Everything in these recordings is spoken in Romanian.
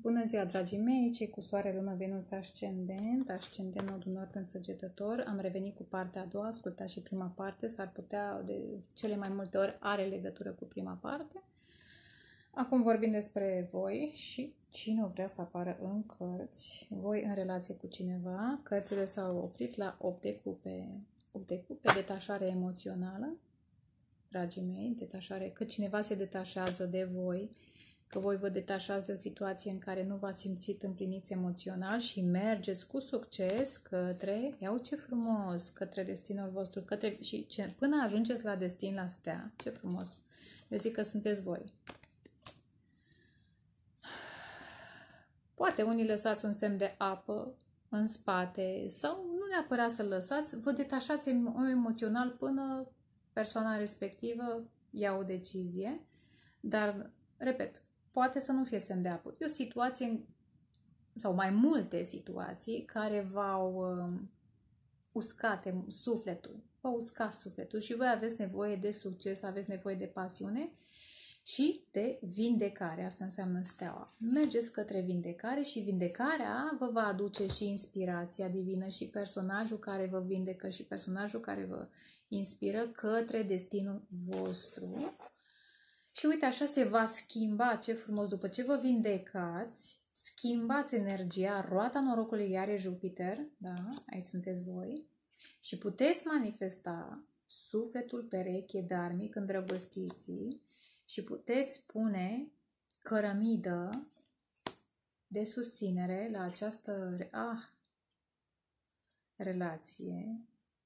Bună ziua, dragii mei, cei cu soare, lună, Venus, ascendent nodul nord în Săgetător. Am revenit cu partea a doua, ascultați și prima parte, s-ar putea, de cele mai multe ori, are legătură cu prima parte. Acum vorbim despre voi și cine vrea să apară în cărți, voi în relație cu cineva. Cărțile s-au oprit la 8 de cupe, 8 de cupe, detașare emoțională, dragii mei, detașare, că cineva se detașează de voi, că voi vă detașați de o situație în care nu v-ați simțit împliniți emoțional și mergeți cu succes către, iau ce frumos, către destinul vostru, către, și până ajungeți la destin, la stea, ce frumos. Eu zic că sunteți voi. Poate unii lăsați un semn de apă în spate sau nu neapărat să-l lăsați, vă detașați emoțional până persoana respectivă ia o decizie, dar, repet, poate să nu fie semn de apă. E o situație sau mai multe situații care v-au uscat sufletul, v-au uscat sufletul și voi aveți nevoie de succes, aveți nevoie de pasiune și de vindecare. Asta înseamnă steaua. Mergeți către vindecare și vindecarea vă va aduce și inspirația divină și personajul care vă vindecă și personajul care vă inspiră către destinul vostru. Și uite, așa se va schimba, ce frumos, după ce vă vindecați, schimbați energia, roata norocului iar e Jupiter, da, aici sunteți voi, și puteți manifesta sufletul pereche dharmic, îndrăgostiții, și puteți pune cărămidă de susținere la această relație.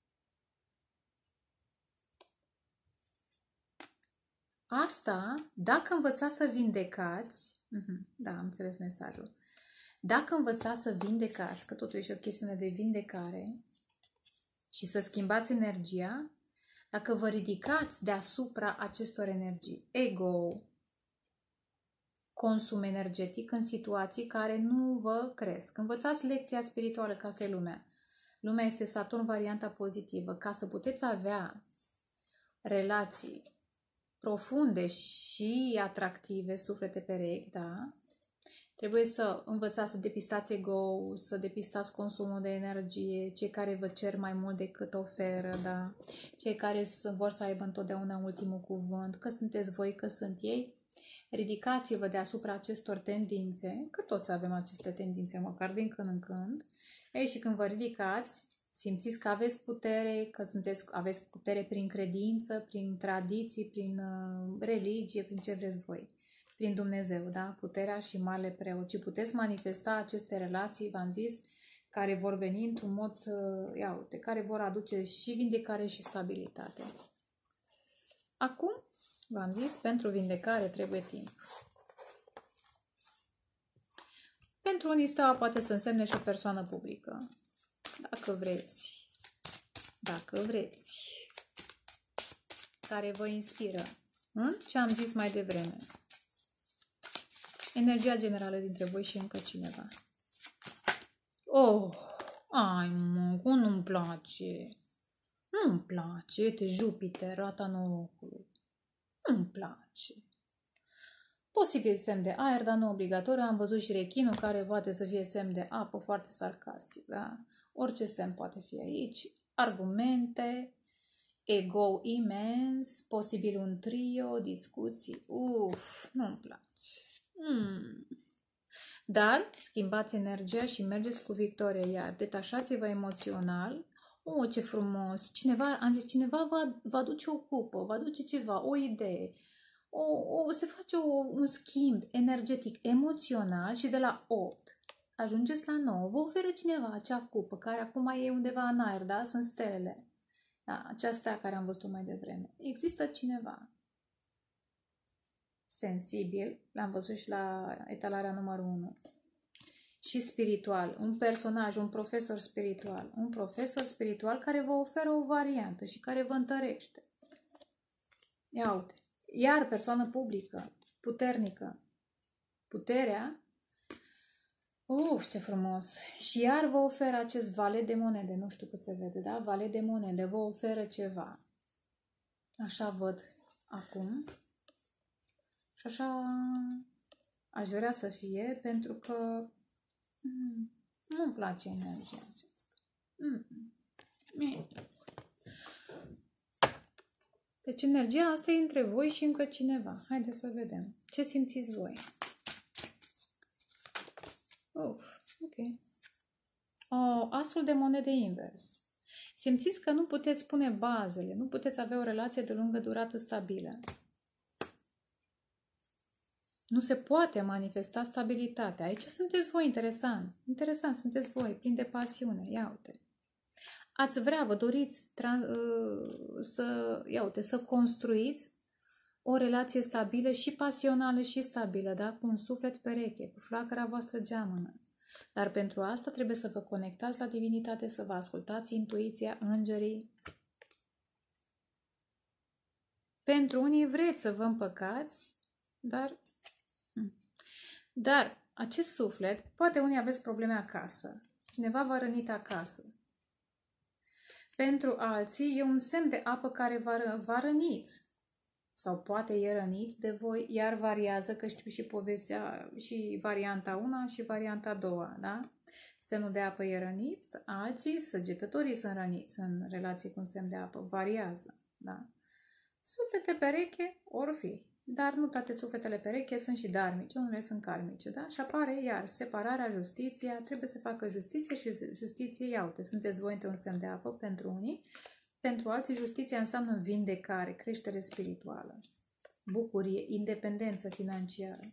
Asta, dacă învățați să vindecați, da, am înțeles mesajul, dacă învățați să vindecați, că totuși e o chestiune de vindecare și să schimbați energia, dacă vă ridicați deasupra acestor energii, ego, consum energetic în situații care nu vă cresc, învățați lecția spirituală, că asta e lumea. Lumea este Saturn, varianta pozitivă, ca să puteți avea relații profunde și atractive, suflete perechi, da? Trebuie să învățați să depistați ego, să depistați consumul de energie, cei care vă cer mai mult decât oferă, da? Cei care vor să aibă întotdeauna ultimul cuvânt, că sunteți voi, că sunt ei. Ridicați-vă deasupra acestor tendințe, că toți avem aceste tendințe, măcar din când în când. Ei, și când vă ridicați, simțiți că aveți putere, că aveți putere prin credință, prin tradiții, prin religie, prin ce vreți voi. Prin Dumnezeu, da? Puterea și marele preot. Și puteți manifesta aceste relații, v-am zis, care vor veni într-un mod, care vor aduce și vindecare și stabilitate. Acum, v-am zis, pentru vindecare trebuie timp. Pentru unii steaua poate să însemne și o persoană publică. Dacă vreți, care vă inspiră în ce am zis mai devreme. Energia generală dintre voi și încă cineva. Cum nu-mi place. Nu-mi place, uite Jupiter, roata norocului. Nu-mi place. Posibil semn de aer, dar nu obligatoriu. Am văzut și rechinul care poate să fie semn de apă, foarte sarcastic, da? Orice semn poate fi aici. Argumente, ego imens, posibil un trio, discuții. Nu-mi place. Dar schimbați energia și mergeți cu victorie, iar detașați-vă emoțional. Ce frumos! Cineva va aduce o cupă, va aduce ceva, o idee. Se face un schimb energetic, emoțional și de la 8 ajungeți la 9. Vă oferă cineva acea cupă care acum e undeva în aer, da? Sunt stelele. Da, aceasta care am văzut-o mai devreme. Există cineva sensibil, l-am văzut și la etalarea numărul 1. Și spiritual, un personaj, un profesor spiritual care vă oferă o variantă și care vă întărește. Ia uite. Iar persoană publică, puternică, puterea, ce frumos! Și iar vă oferă acest vale de monede, nu știu cât se vede, da? Vale de monede, vă oferă ceva. Așa văd acum. Și aș vrea să fie, pentru că nu-mi place energia aceasta. Deci energia asta e între voi și încă cineva. Haideți să vedem. Ce simțiți voi? Ok. Asul de monede invers. Simțiți că nu puteți pune bazele, nu puteți avea o relație de lungă durată stabilă. Nu se poate manifesta stabilitatea. Aici sunteți voi, interesant. Interesant, sunteți voi, plin de pasiune. Ia uite. Ați vrea, vă doriți să construiți o relație stabilă și pasională și stabilă, da? Cu un suflet pereche, cu flacăra voastră geamănă. Dar pentru asta trebuie să vă conectați la divinitate, să vă ascultați intuiția, îngerii. Pentru unii vreți să vă împăcați, dar acest suflet, poate unii aveți probleme acasă. Cineva v-a rănit acasă. Pentru alții e un semn de apă care v-a rănit. Sau poate e rănit de voi, iar variază, că știu și povestea, și varianta 1 și varianta 2, da? Semnul de apă e rănit, alții, săgetătorii sunt răniți în relație cu un semn de apă, variază, da? Suflete pereche or fi, dar nu toate sufletele pereche sunt și dharmice, unele sunt karmice, da? Și apare iar separarea, justiția, trebuie să facă justiție și justiție, ia uite, sunteți voi într-un semn de apă pentru unii. Pentru alții, justiția înseamnă vindecare, creștere spirituală, bucurie, independență financiară.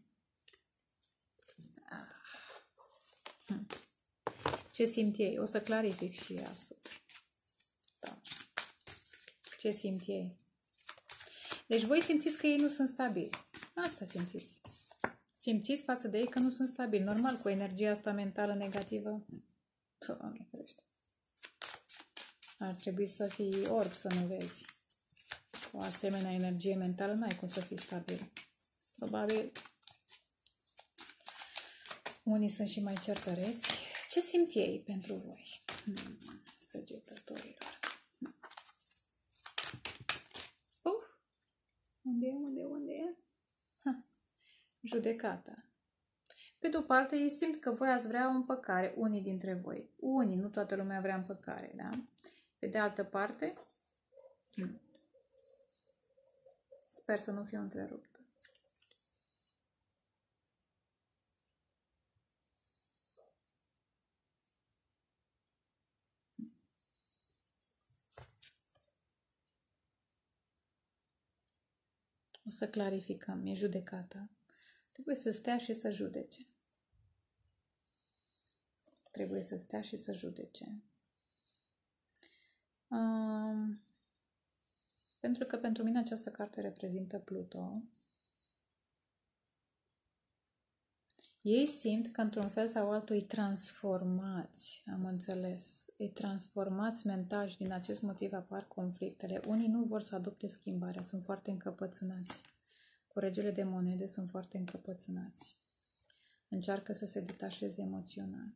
Ce simt ei? O să clarific și asul. Da. Ce simt ei? Deci voi simțiți că ei nu sunt stabili. Asta simțiți. Simțiți față de ei că nu sunt stabili. Normal, cu energia asta mentală negativă. Doamne, crește. Ar trebui să fii orb să nu vezi. Cu o asemenea energie mentală n-ai cum să fii stabil. Probabil unii sunt și mai certăreți. Ce simt ei pentru voi? Săgetătorilor. Unde e? Judecata. Pe de-o parte, ei simt că voi ați vrea o împăcare, unii dintre voi. Unii, nu toată lumea vrea împăcare, da? Pe de altă parte, sper să nu fiu întreruptă. O să clarificăm, e judecata. Trebuie să stea și să judece. Trebuie să stea și să judece. Pentru că pentru mine această carte reprezintă Pluto. Ei simt că într-un fel sau altul îi transformați, am înțeles, îi transformați mental și din acest motiv apar conflictele. Unii nu vor să adopte schimbarea, sunt foarte încăpățânați. Cu regele de monede sunt foarte încăpățânați. Încearcă să se detașeze emoțional.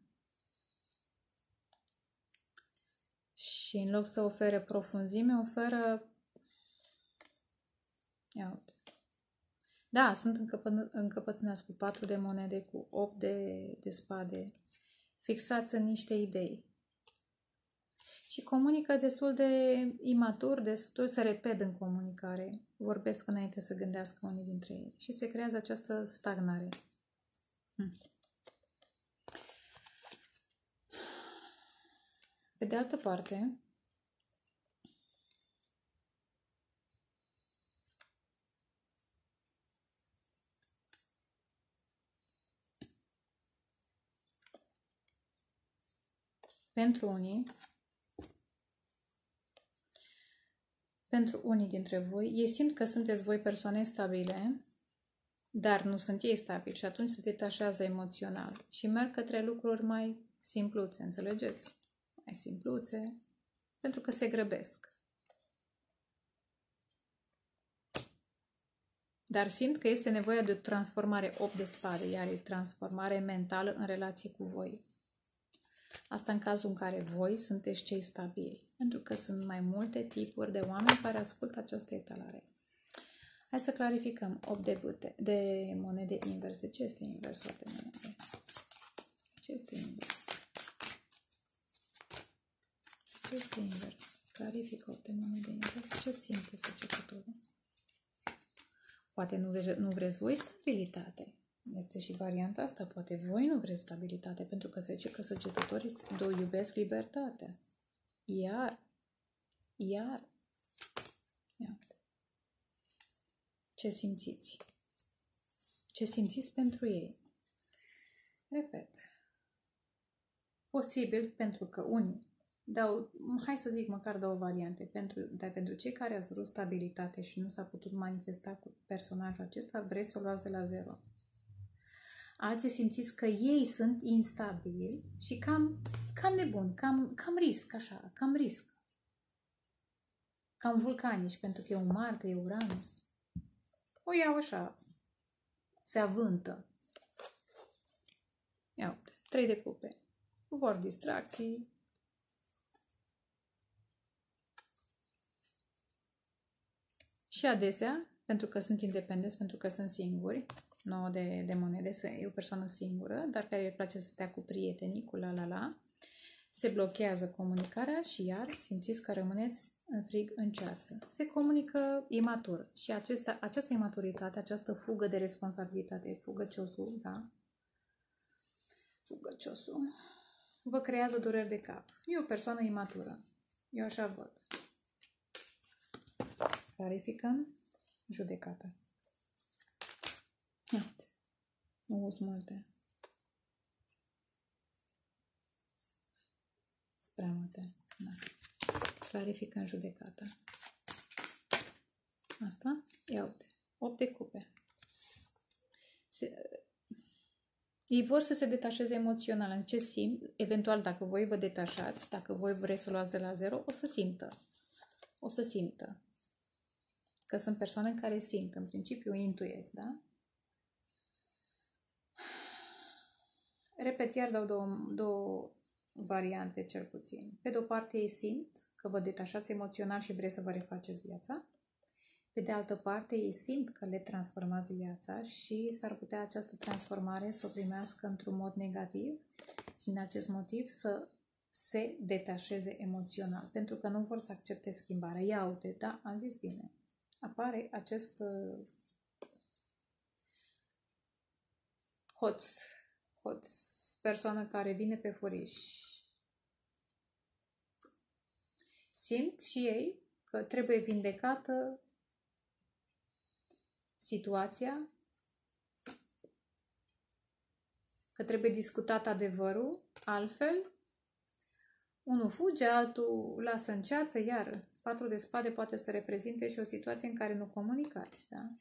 Și în loc să ofere profunzime, oferă... Ia uite. Da, sunt încăpățânați cu 4 de monede, cu 8 de spade, fixați în niște idei. Și comunică destul de imatur, destul se repet în comunicare. Vorbesc înainte să gândească unii dintre ei. Și se creează această stagnare. Pe de altă parte, pentru unii dintre voi, ei simt că sunteți voi persoane stabile, dar nu sunt ei stabili și atunci se detașează emoțional și merg către lucruri mai simpluțe, înțelegeți? Mai simpluțe, pentru că se grăbesc. Dar simt că este nevoie de o transformare 8 de spade, iar e transformare mentală în relație cu voi. Asta în cazul în care voi sunteți cei stabili, pentru că sunt mai multe tipuri de oameni care ascultă această etalare. Hai să clarificăm. 8 de bâte, de monede invers. De ce este invers 8 de monede? Ce este invers? Ce este invers? Clarifică 8 de monede invers. Ce simte săgetătorul? Poate nu vreți voi stabilitate. Este și varianta asta. Poate voi nu vreți stabilitate, pentru că se zice că săgetătorii iubesc libertatea. Iar. Ia. Ce simțiți? Ce simțiți pentru ei? Repet. Posibil, pentru că unii dau, hai să zic măcar două variante. Dar pentru cei care ați vrut stabilitate și nu s-a putut manifesta cu personajul acesta, vreți să o luați de la zero. Alții simțiți că ei sunt instabili și cam nebuni, cam risc, așa, cam risc. Cam vulcanici, pentru că e un Marte, e Uranus. O iau așa, se avântă. Ia uite, 3 de cupe. Vor distracții. Și adesea, pentru că sunt independenți, pentru că sunt singuri, 9 de monede, e o persoană singură, dar care îi place să stea cu prietenii, cu la, se blochează comunicarea și iar simțiți că rămâneți în frig în ceață. Se comunică imatur și această imaturitate, această fugă de responsabilitate, fugăciosul, da? Fugăciosul vă creează dureri de cap. E o persoană imatură. Eu așa văd. Clarificăm judecata. Iată. Nu sunt multe. Spre multe. Da. Clarificăm judecata. Asta? Ia uite. 8 de cupe. Ei vor să se detașeze emoțional. În ce simt? Eventual, dacă voi vă detașați, dacă voi vreți să luați de la zero, o să simtă. O să simtă. Că sunt persoane care simt. În principiu, intuiesc, da? Repet, iar dau două variante, cel puțin. Pe de-o parte, ei simt că vă detașați emoțional și vreți să vă refaceți viața. Pe de altă parte, ei simt că le transformați viața și s-ar putea această transformare să o primească într-un mod negativ și din acest motiv să se detașeze emoțional, pentru că nu vor să accepte schimbarea. Ia uite, da, am zis bine. Apare acest hoț, persoană care vine pe furiș. Simt și ei că trebuie vindecată situația, că trebuie discutat adevărul, altfel unul fuge, altul lasă în ceață, iar 4 de spade poate să reprezinte și o situație în care nu comunicați, da?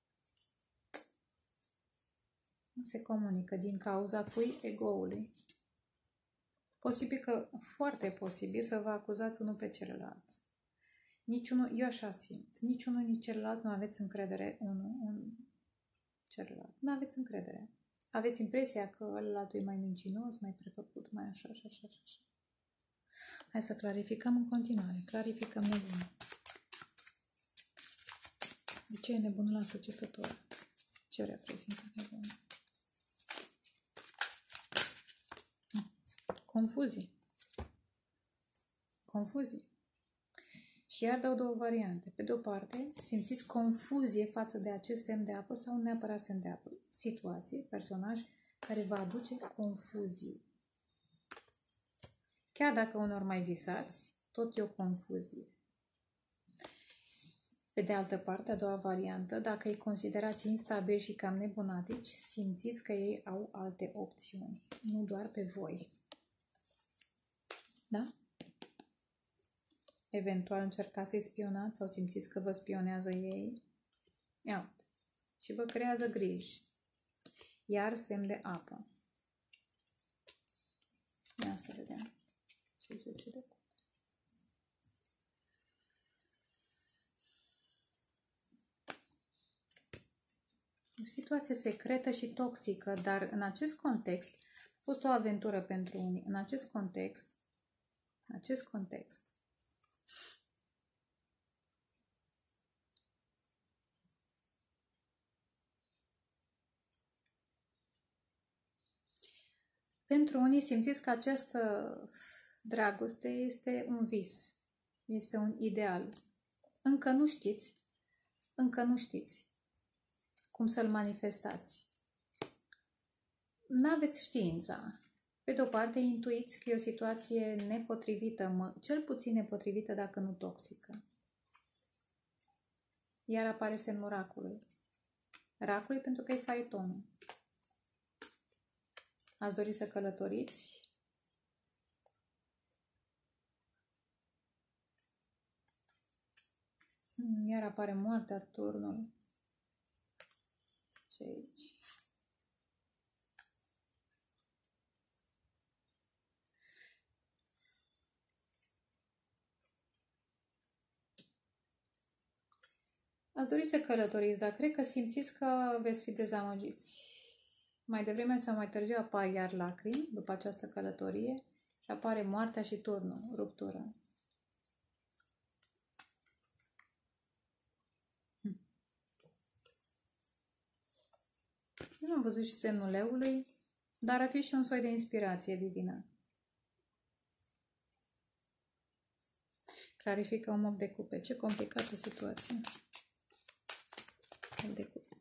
Nu se comunică din cauza cui? Egoului. Posibil că, foarte posibil, să vă acuzați unul pe celălalt. Niciunul, eu așa simt, niciunul, nici celălalt nu aveți încredere unul în celălalt. Nu aveți încredere. Aveți impresia că ălălalt e mai mincinos, mai prefăcut, mai așa. Hai să clarificăm în continuare. Clarificăm nebunul. De ce e nebunul la săgetător? Ce reprezintă nebunul? Confuzii. Și iar dau două variante. Pe de-o parte, simțiți confuzie față de acest semn de apă sau neapărat semn de apă. Situație, personaj care va aduce confuzii. Chiar dacă unor mai visați, tot e o confuzie. Pe de altă parte, a doua variantă, dacă îi considerați instabili și cam nebunatici, simțiți că ei au alte opțiuni, nu doar pe voi. Da? Eventual încercați să-i spionați sau simțiți că vă spionează ei. Ia uite. Și vă creează griji. Iar semn de apă. Ia să vedem. Ce se cede. O situație secretă și toxică, dar în acest context a fost o aventură pentru unii. În acest context, Pentru unii simțiți că această dragoste este un vis, este un ideal. Încă nu știți cum să-l manifestați. N-aveți știința. Pe de o parte, intuiți că e o situație nepotrivită, cel puțin nepotrivită, dacă nu toxică. Iar apare semnul racului. Racului pentru că e faetonul. Ați dori să călătoriți? Iar apare moartea, turnul. Ce aici? Ați dori să călătoriți, dar cred că simțiți că veți fi dezamăgiți. Mai devreme sau mai târziu apar iar lacrimi după această călătorie și apare moartea și turnul, ruptură. Eu am văzut și semnul leului, dar ar fi și un soi de inspirație divină. Clarifică un 8 de cupe. Ce complicată situație. 8 de cupe.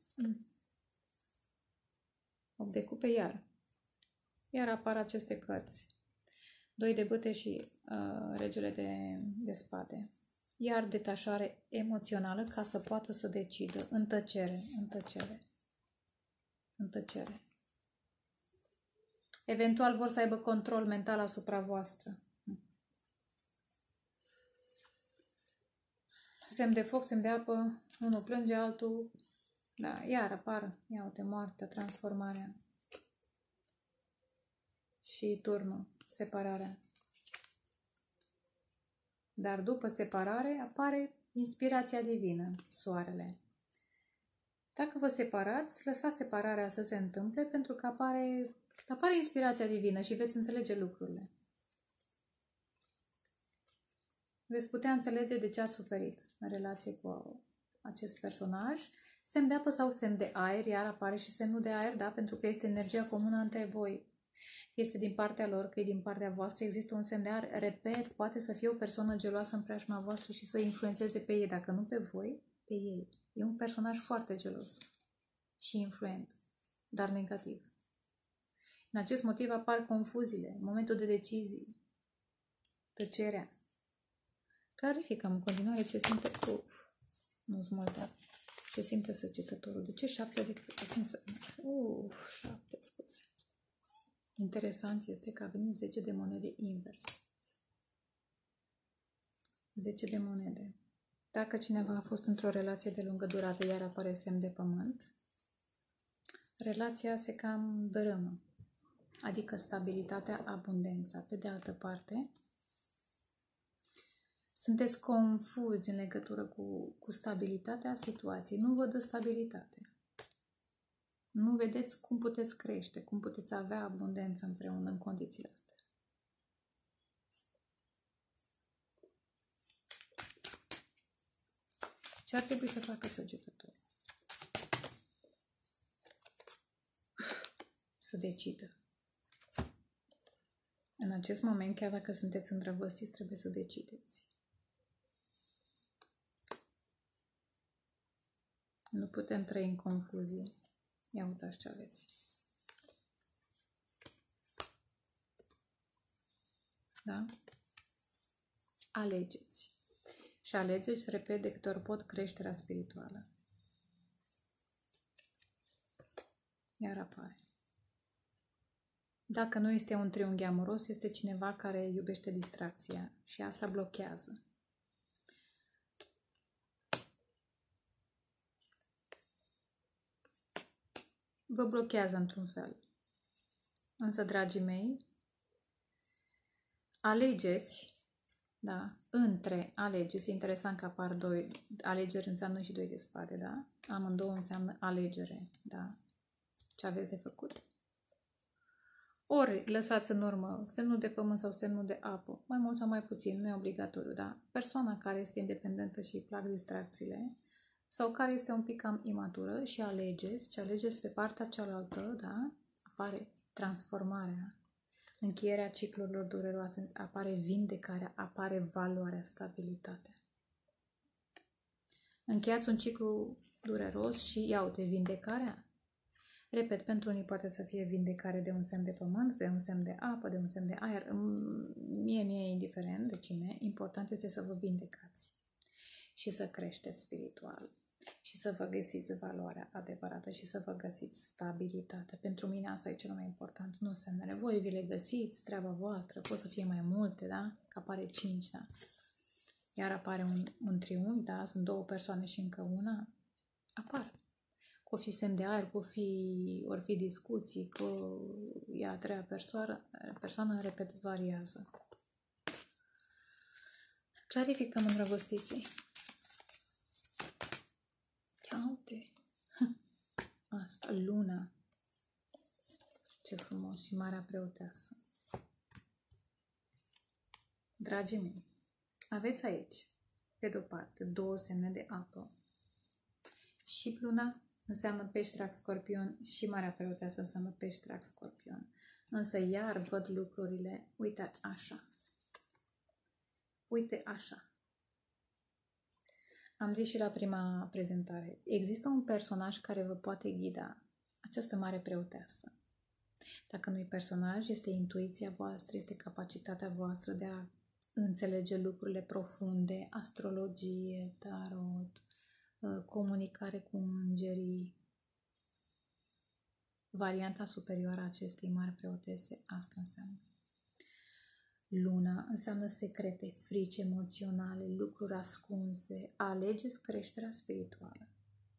8 de cupe Iar apar aceste cărți. 2 de bâte și regele de spade. Iar detașare emoțională ca să poată să decidă. În tăcere. Eventual vor să aibă control mental asupra voastră. Semn de foc, semn de apă, unul plânge, altul... Da, iar apar, ia uite, moartea, transformarea. Și turnul, separarea. Dar după separare apare inspirația divină, soarele. Dacă vă separați, lăsați separarea să se întâmple pentru că apare inspirația divină și veți înțelege lucrurile. Veți putea înțelege de ce a suferit în relație cu acest personaj. Semn de apă sau semn de aer, iar apare și semnul de aer, da? Pentru că este energia comună între voi. Este din partea lor, că e din partea voastră, există un semn de aer. Repet, poate să fie o persoană geloasă în preajma voastră și să influențeze pe ei, dacă nu pe voi, pe ei. E un personaj foarte gelos și influent, dar negativ. În acest motiv apar confuziile, în momentul de decizii, tăcerea. Clarificăm în continuare ce simte... nu-s multe. Ce simte săgetătorul? De ce 7 de... 7, scuze. Interesant este că a venit 10 de monede invers. 10 de monede. Dacă cineva a fost într-o relație de lungă durată, iar apare semn de pământ, relația se cam dărâmă. Adică stabilitatea, abundența. Pe de altă parte, sunteți confuzi în legătură cu stabilitatea situației. Nu vă dă stabilitate. Nu vedeți cum puteți crește, cum puteți avea abundență împreună în condițiile astea. Ce ar trebui să facă săgetătorul? Să decidă. În acest moment, chiar dacă sunteți îndrăgostiți, trebuie să decideți. Nu putem trăi în confuzie. Ia uitați ce aveți. Da? Alegeți. Și alegeți, repet, de câte ori pot, creșterea spirituală. Iar apare. Dacă nu este un triunghi amoros, este cineva care iubește distracția și asta blochează. Vă blochează într-un fel. Însă, dragii mei, alegeți, da, alegeți, interesant că apar doi, alegeri înseamnă și 2 de spade, da? Amândouă înseamnă alegere, da? Ce aveți de făcut? Ori lăsați în urmă semnul de pământ sau semnul de apă, mai mult sau mai puțin, nu e obligatoriu, da? Persoana care este independentă și îi plac distracțiile, sau care este un pic cam imatură și alegeți pe partea cealaltă, da? Apare transformarea, încheierea ciclurilor dureroase, apare vindecarea, apare valoarea, stabilitatea. Încheiați un ciclu dureros și ia uite, vindecarea. Repet, pentru unii poate să fie vindecare de un semn de pământ, de un semn de apă, de un semn de aer. Mie e indiferent de cine. Important este să vă vindecați și să creșteți spiritual și să vă găsiți valoarea adevărată și să vă găsiți stabilitatea. Pentru mine asta e cel mai important, nu semnele. Voi vi le găsiți, treaba voastră, pot să fie mai multe, da? Că apare 5, da? Iar apare un triunghi, da? Sunt 2 persoane și încă una. Apar. Cu fi semn de aer, ori fi discuții, cu ea a treia persoană, repet, variază. Clarificăm îndrăgostiții. Ia uite. Asta, luna. Ce frumos și Marea Preoteasă. Dragii mei, aveți aici, pe de-o parte, 2 semne de apă. Și luna înseamnă pești, rac, scorpion și Marea Preoteasă înseamnă pești, rac, scorpion. Însă iar văd lucrurile, uite așa. Uite așa. Am zis și la prima prezentare, există un personaj care vă poate ghida, această Mare Preoteasă. Dacă nu e personaj, este intuiția voastră, este capacitatea voastră de a înțelege lucrurile profunde, astrologie, tarot, comunicare cu îngerii. Varianta superioară a acestei Mari Preotese, asta înseamnă. Luna înseamnă secrete, frici emoționale, lucruri ascunse. Alegeți creșterea spirituală.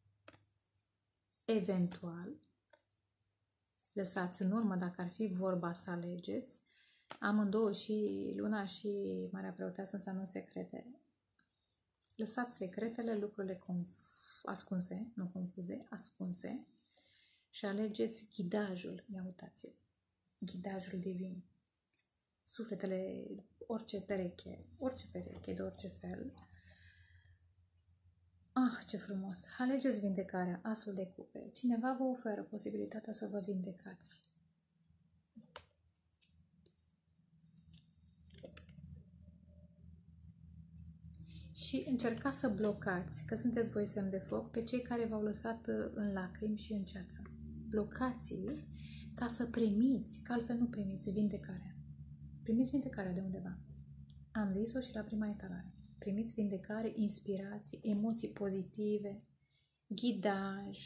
Eventual, lăsați în urmă, dacă ar fi vorba să alegeți, amândouă, și Luna și Marea Preoteasă înseamnă secrete. Lăsați secretele, lucrurile ascunse, nu confuze, ascunse, și alegeți ghidajul. Ia uitați-l, ghidajul divin. Sufletele, orice pereche de orice fel. Ah, ce frumos! Alegeți vindecarea, asul de cupe. Cineva vă oferă posibilitatea să vă vindecați. Și încercați să blocați, că sunteți voi semn de foc, pe cei care v-au lăsat în lacrimi și în ceață. Blocați-i ca să primiți, că altfel nu primiți vindecarea. Primiți vindecarea de undeva. Am zis-o și la prima etalare. Primiți vindecare, inspirații, emoții pozitive, ghidaj.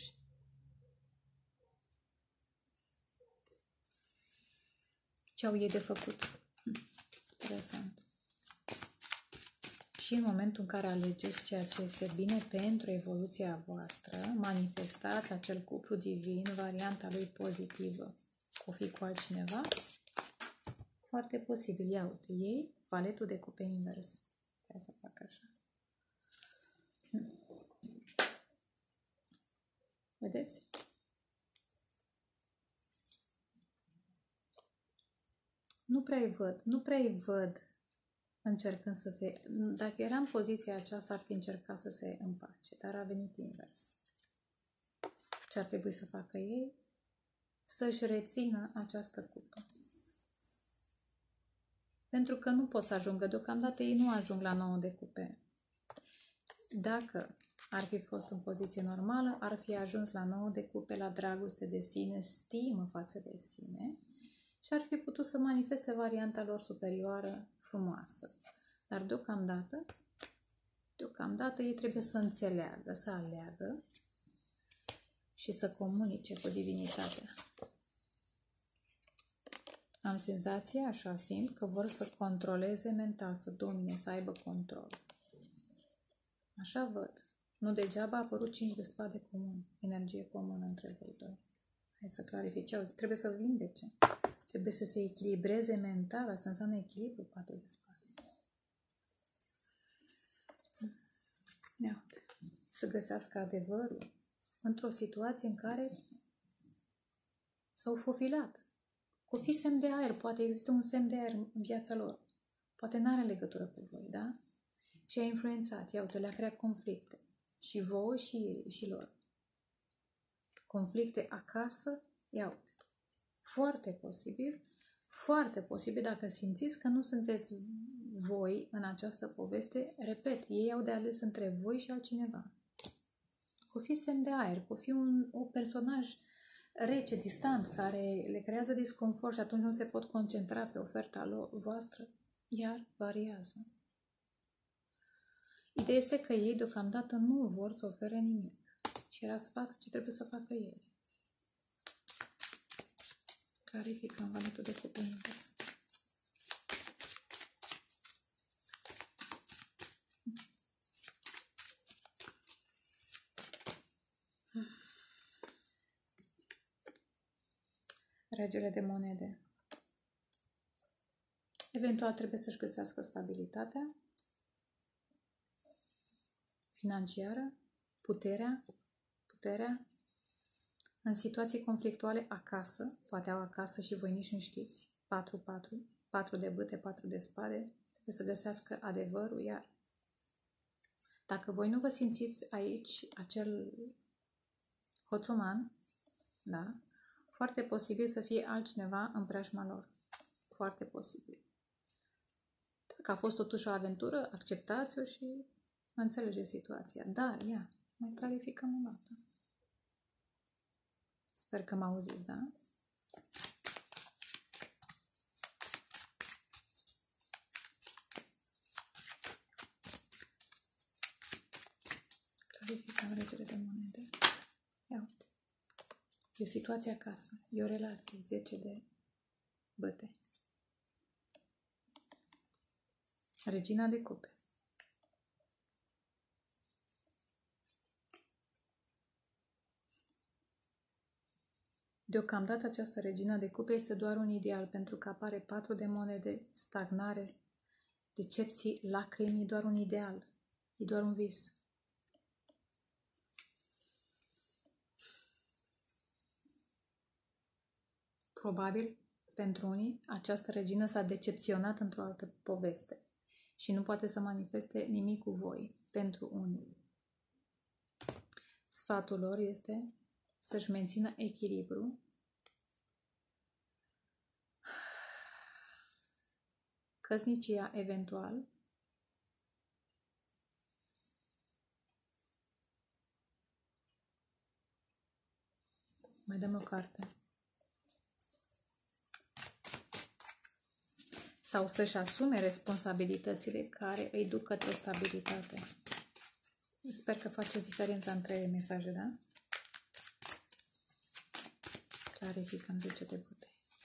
Ce au ei de făcut? Interesant. Și în momentul în care alegeți ceea ce este bine pentru evoluția voastră, manifestați acel cuplu divin, varianta lui pozitivă. O fi cu altcineva? Foarte posibil. Ia uite, ei, valetul de cupe invers. Hai să fac așa. Vedeți? Nu prea-i văd încercând să se... Dacă era în poziția aceasta, ar fi încercat să se împace, dar a venit invers. Ce ar trebui să facă ei? Să-și rețină această cupă. Pentru că nu pot să ajungă. Deocamdată ei nu ajung la 9 de cupe. Dacă ar fi fost în poziție normală, ar fi ajuns la 9 de cupe, la dragoste de sine, stimă față de sine și ar fi putut să manifeste varianta lor superioară frumoasă. Dar deocamdată ei trebuie să înțeleagă, să aleagă și să comunice cu divinitatea. Am senzația, așa simt, că vor să controleze mental, să domine, să aibă control. Așa văd. Nu degeaba a apărut 5 de spade comun, energie comună între voi doi. Hai să clarificăm. Trebuie să vindece. Trebuie să se echilibreze mental. Asta înseamnă echilibru, 4 de spade. Ia uite. Să găsească adevărul într-o situație în care s-au fofilat. Cu fi semn de aer, poate există un semn de aer în viața lor. Poate n-are legătură cu voi, da? Și a influențat, ia uite, le-a creat conflicte. Și vouă și lor. Conflicte acasă, ia uite. Foarte posibil, Foarte posibil, dacă simțiți că nu sunteți voi în această poveste, repet, ei au de ales între voi și altcineva. O fi semn de aer, o fi un personaj rece, distant, care le creează disconfort și atunci nu se pot concentra pe oferta voastră, iar variază. Ideea este că ei deocamdată nu vor să ofere nimic și era sfat ce trebuie să facă ei. Clarificăm valetul de cupe invers. Regele de monede. Eventual trebuie să-și găsească stabilitatea financiară, puterea în situații conflictuale acasă, poate au acasă și voi nici nu știți, 4 de bâte, 4 de spade, trebuie să găsească adevărul, iar dacă voi nu vă simțiți aici acel hoțoman, da, foarte posibil să fie altcineva în preajma lor. Foarte posibil. Dacă a fost totuși o aventură, acceptați-o și înțelegeți situația. Dar, ia, mai clarificăm o dată. Sper că mă auziți, da? Clarificăm regele de monede. Ia uite. E o situație acasă. E o relație. 10 de băte. Regina de cupe. Deocamdată această regina de cupe este doar un ideal, pentru că apare 4 de monede, stagnare, decepții, lacrimi, e doar un ideal. E doar un vis. Probabil, pentru unii, această regină s-a decepționat într-o altă poveste și nu poate să manifeste nimic cu voi. Pentru unii, sfatul lor este să-și mențină echilibru, căsnicia eventual, mai dăm o carte, sau să-și asume responsabilitățile care îi duc către stabilitate. Sper că faceți diferența între mesaje, da? Clarificăm 10 de bătăi.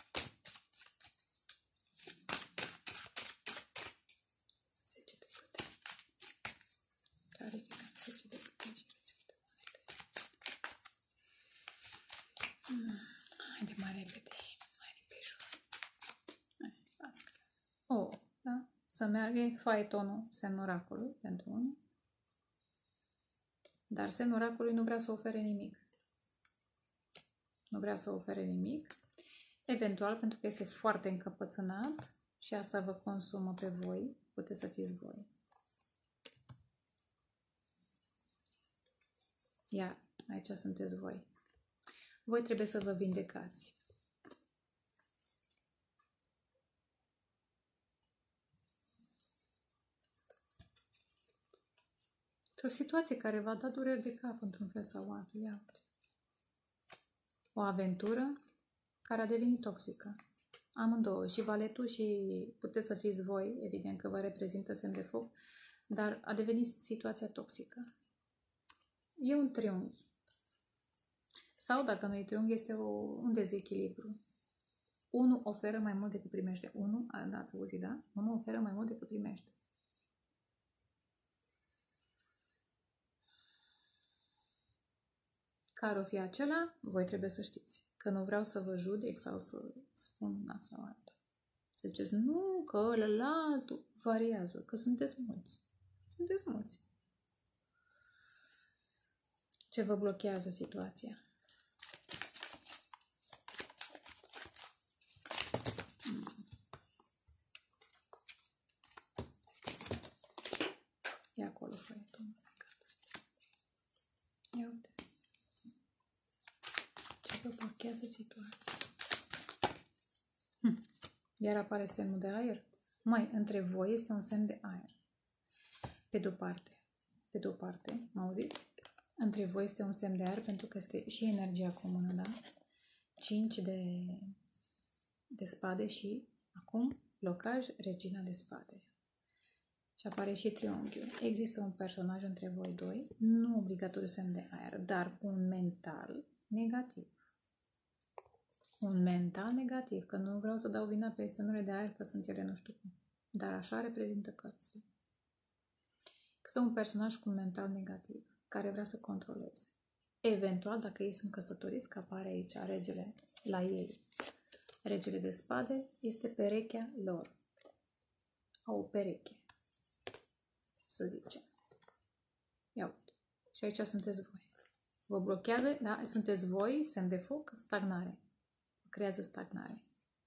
Clarificăm 10 de bătăi și 10 de monede. Haide mai repede, mai repejor. Oh, da? Să meargă faetonul, semnul oracolului pentru unii. Dar semnul oracolului nu vrea să ofere nimic. Nu vrea să ofere nimic. Eventual, pentru că este foarte încăpățânat și asta vă consumă pe voi, puteți să fiți voi. Iar aici sunteți voi. Voi trebuie să vă vindecați. O situație care va da dureri de cap într-un fel sau altul. Ia uite. O aventură care a devenit toxică. Amândouă, și valetul și puteți să fiți voi, evident că vă reprezintă semn de foc, dar a devenit situația toxică. E un triunghi. Sau, dacă nu e triunghi, este un dezechilibru. Unul oferă mai mult decât primește. Ați auzit, da? Unul oferă mai mult decât primește. Care o fi acela, voi trebuie să știți. Că nu vreau să vă judec sau să spun una sau alta. Să ziceți, nu, că ălălaltul variază, că sunteți mulți. Sunteți mulți. Ce vă blochează situația? E acolo, făietul. Ia uite. Ce vă blochează situația? Iar apare semnul de aer. Măi, între voi este un semn de aer. Pe de-o parte, mă auziți? Între voi este un semn de aer pentru că este și energia comună, da? 5 de spade și acum blocaj, regina de spade. Și apare și triunghiul. Există un personaj între voi doi, nu obligatoriu semn de aer, dar un mental negativ. Un mental negativ, că nu vreau să dau vina pe semnele de aer, că sunt ele nu știu cum. Dar așa reprezintă cărțile. Există un personaj cu un mental negativ, care vrea să controleze. Eventual, dacă ei sunt căsătoriți, că apare aici regele la ei. Regele de spade este perechea lor. Au o pereche, să zicem. Ia uite. Și aici sunteți voi. Vă blochează, da? Sunteți voi, semn de foc, stagnare. Creează stagnare.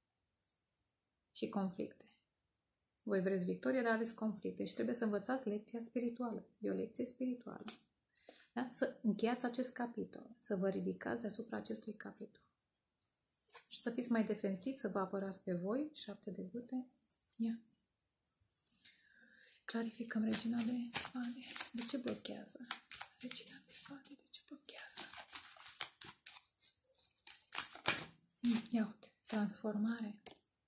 Și conflicte. Voi vreți victorie, dar aveți conflicte și trebuie să învățați lecția spirituală. E o lecție spirituală. Da? Să încheiați acest capitol, să vă ridicați deasupra acestui capitol. Și să fiți mai defensivi, să vă apărați pe voi. 7 de bâte. Ia. Clarificăm regina de spade. De ce blochează? Regina de spade, de ce blochează? Ia uite. Transformare.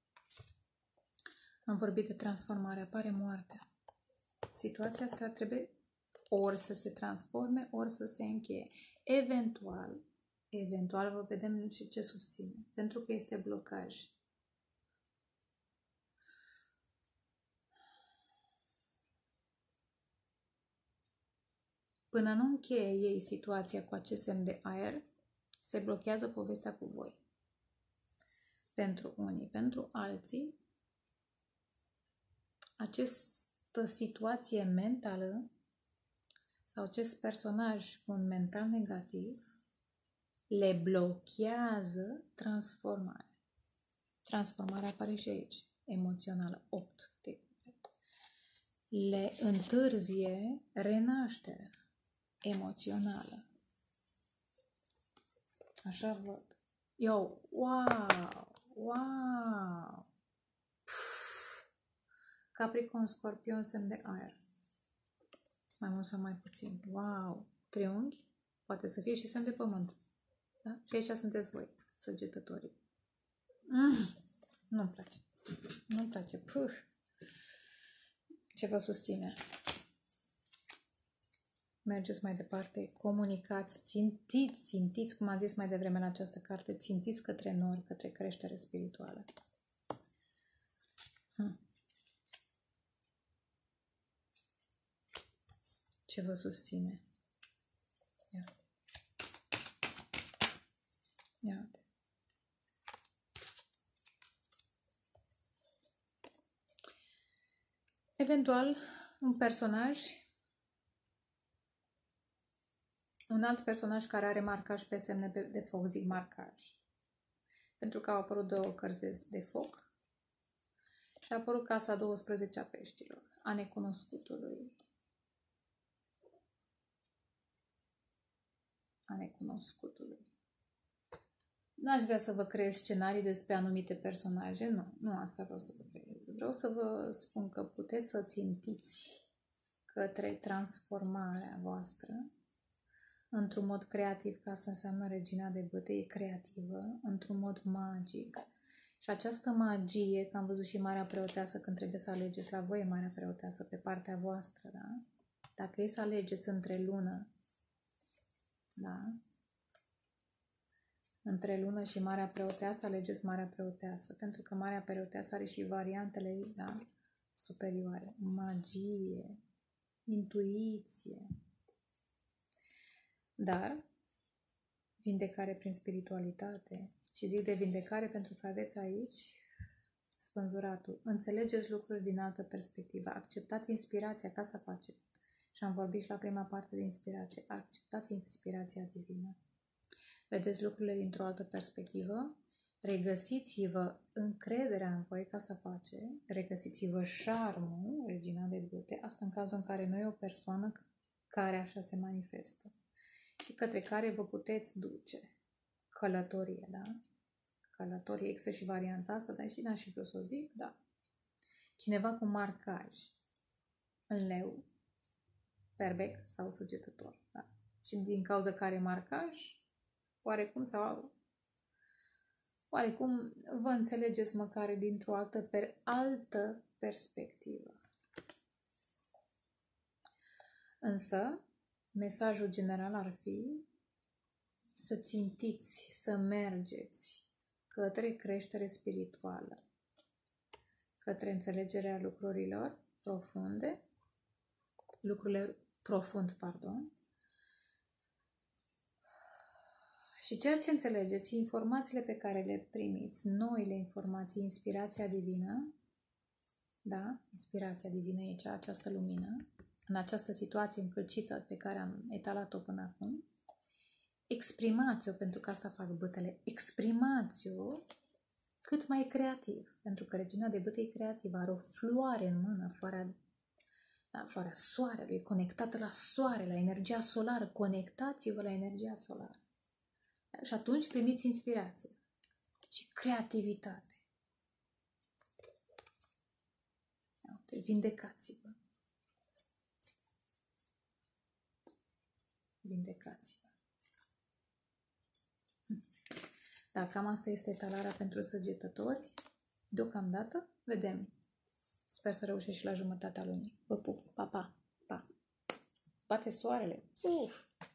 Am vorbit de transformare. Apare moartea. Situația asta trebuie ori să se transforme, ori să se încheie. Eventual vă vedem și ce susține. Pentru că este blocaj. Până nu încheie ei situația cu acest semn de aer, se blochează povestea cu voi. Pentru unii, pentru alții, această situație mentală sau acest personaj cu un mental negativ le blochează transformarea. Transformarea apare și aici, emoțională, 8 de le întârzie renașterea emoțională. Așa văd. Eu, wow! Capricorn, Scorpion, semn de aer. Mai mult sau mai puțin. Wow! Triunghi? Poate să fie și semn de pământ. Da? Și aici sunteți voi, săgetătorii. Nu-mi place. Nu-mi place. Puh. Ce vă susține? Mergeți mai departe, comunicați, țintiți, cum am zis mai devreme în această carte, țintiți către nori, către creștere spirituală. Ce vă susține? Ia. Uite. Eventual, un alt personaj care are marcaj pe semne de foc, zic marcaj. Pentru că au apărut 2 cărți de foc și a apărut casa 12 a peștilor, a necunoscutului. A necunoscutului. N-aș vrea să vă creez scenarii despre anumite personaje, nu asta vreau să vă creez. Vreau să vă spun că puteți să țintiți către transformarea voastră într-un mod creativ, că asta înseamnă regina de bâte, e creativă, într-un mod magic. Și această magie, că am văzut și Marea Preoteasă când trebuie să alegeți la voi, Marea Preoteasă pe partea voastră, da? Dacă e să alegeți între lună, da? Între lună și Marea Preoteasă, alegeți Marea Preoteasă, pentru că Marea Preoteasă are și variantele ei, da? Superioare. Magie, intuiție. Dar, vindecare prin spiritualitate. Și zic de vindecare pentru că aveți aici spânzuratul. Înțelegeți lucruri din altă perspectivă. Acceptați inspirația, ca să faceți. Și am vorbit și la prima parte de inspirație. Acceptați inspirația divină. Vedeți lucrurile dintr-o altă perspectivă. Regăsiți-vă încrederea în voi, ca să face. Regăsiți-vă șarmul, regina de bâte. Asta în cazul în care nu e o persoană care așa se manifestă. Și către care vă puteți duce. Călătorie, da? călătorie. Există și varianta asta, dar și n-aș fi vrut să o zic, da. Cineva cu marcaj în leu, berbec sau săgetător. Da. Și din cauza care marcaj, oarecum vă înțelegeți măcar dintr-o altă perspectivă. Însă, mesajul general ar fi să țintiți, să mergeți către creștere spirituală, către înțelegerea lucrurile profund, și ceea ce înțelegeți, informațiile pe care le primiți, noile informații, inspirația divină, da? Inspirația divină e această lumină, în această situație încălcită pe care am etalat-o până acum, exprimați-o, pentru că asta fac bătele, exprimați-o cât mai creativ, pentru că regina de bătă e creativă, are o floare în mână, floarea soarelui, conectată la soare, la energia solară, conectați-vă la energia solară. Și atunci primiți inspirație și creativitate. Vindecați-vă. Vindecați-vă. Da, cam asta este etalarea pentru săgetători. Deocamdată, vedem. Sper să reușesc și la jumătatea lunii. Vă pup. Pa, pa, pa. Bate soarele. Uf!